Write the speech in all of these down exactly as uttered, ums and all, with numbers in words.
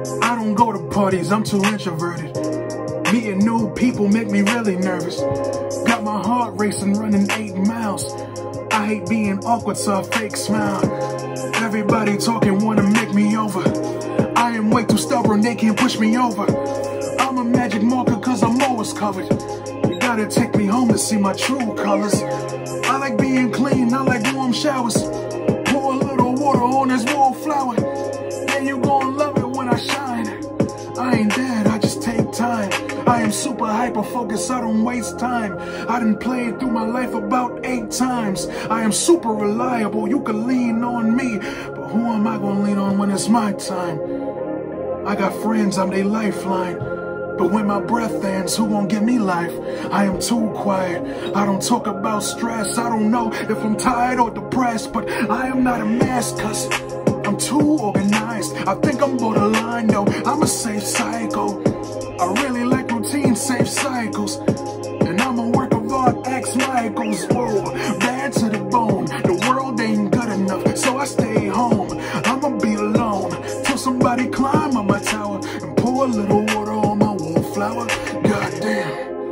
I don't go to parties, I'm too introverted. Meeting new people make me really nervous. Got my heart racing, running eight miles. I hate being awkward, so I fake smile. Everybody talking wanna make me over. I am way too stubborn, they can't push me over. I'm a magic marker cause I'm always covered. You gotta take me home to see my true colors. I like being clean, I like warm showers. Pour a little water on this wallflower. Yeah, you gon' love it when I shine. I ain't dead, I just take time. I am super hyper focused, I don't waste time. I done played through my life about eight times. I am super reliable, you can lean on me. But who am I gonna lean on when it's my time? I got friends, I'm their lifeline. But when my breath ends, who gon' give me life? I am too quiet, I don't talk about stress. I don't know if I'm tired or depressed, but I am not a mess, cause I'm too organized. I think I'm borderline, though, I'm a safe psycho. I really like routine, safe cycles. And I'm a work of art, X Michaels. Whoa, bad to the bone. The world ain't good enough, so I stay home. I'ma be alone till somebody climb on my tower and pour a little water on my wallflower. Goddamn.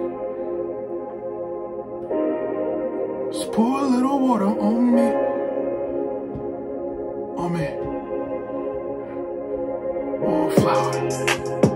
Just pour a little water on me. On me. Wallflower.